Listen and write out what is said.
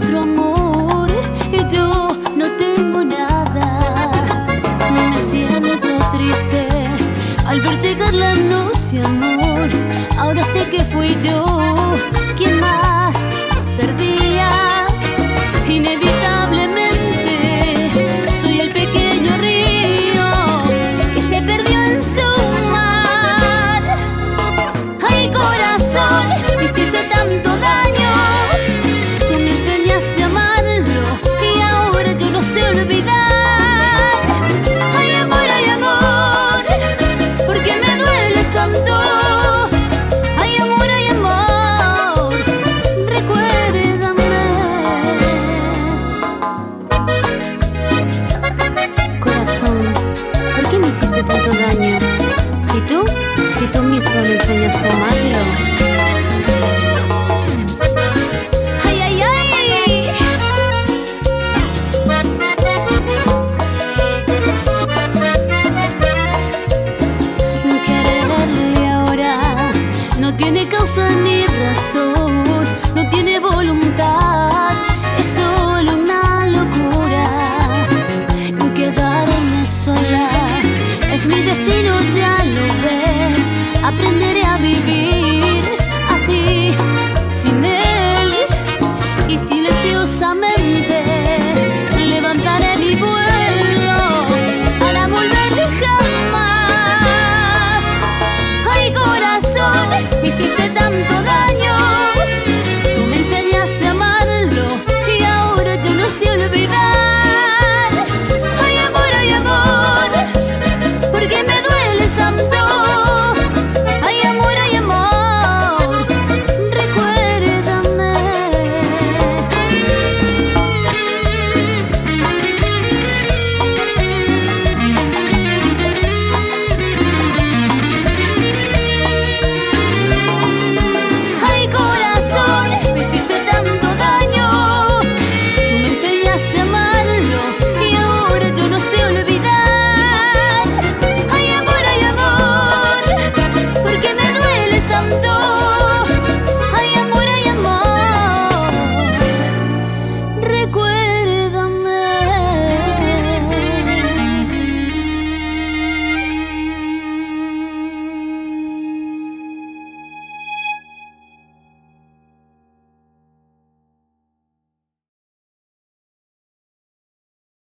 otro amor y yo no tengo nada. Me siento triste al ver llegar la noche, amor. Ahora sé que fui yo quien más perdía. Inevitablemente soy el pequeño río que se perdió en su mar. Ay, corazón, me hiciste tanto daño. Tú me enseñaste a amarlo y ahora yo no sé olvidar. Ay, amor, ¿por qué me dueles tanto? Ay, amor, recuérdame. Corazón, ¿por qué me hiciste tanto daño? Si tú mismo me enseñaste a amarlo. Ay, ay, ay. Quererle ahora no tiene causa ni razón, no tiene voluntad, es solo una locura. Quedarme sola es mi destino, ya lo ves. Aprenderé a vivir así, sin él y silenciosamente.